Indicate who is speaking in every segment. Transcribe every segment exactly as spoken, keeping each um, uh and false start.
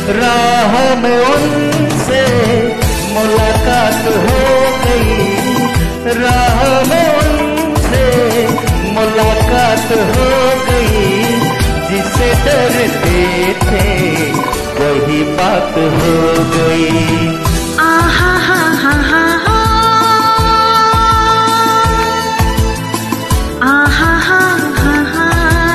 Speaker 1: राह में उनसे मुलाकात हो गई, राह में उनसे मुलाकात हो गई। जिसे डरते थे वही बात हो गई।
Speaker 2: आहा हा हा हा हा, आहा हा हा हा।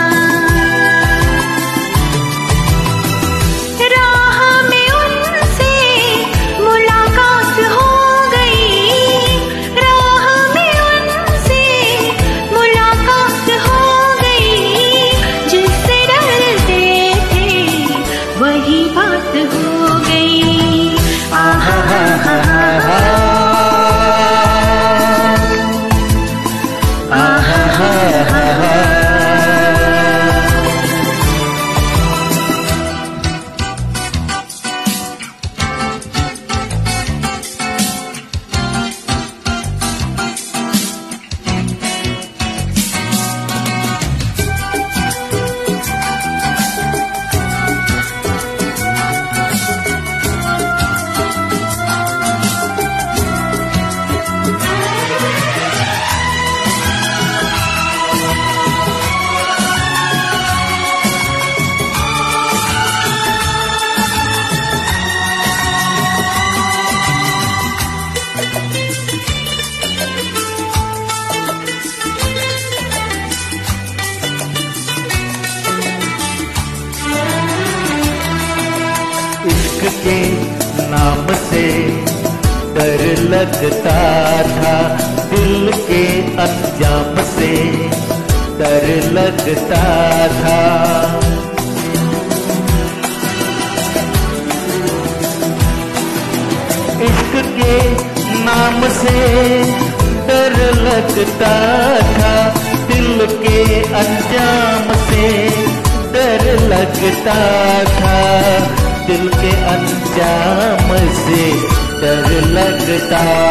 Speaker 2: राह में उनसे मुलाकात हो गई, राह में उनसे मुलाकात हो गई। जिससे डरते थे वही बात हो गई। आहा हा हा हा, आहा हा हा हा।
Speaker 1: इश्क के नाम से डर लगता था, दिल के अंजाम से डर लगता था। इश्क के नाम से डर लगता था, दिल के अंजाम से डर लगता था, दिल के अंजाम से डर लगता